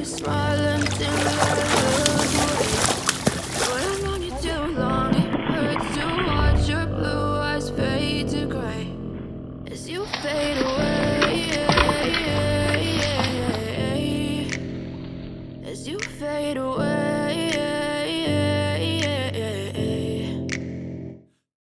smile until I look away. When I'm on you too long, it hurts to watch your blue eyes fade to gray as you fade away, as you fade away.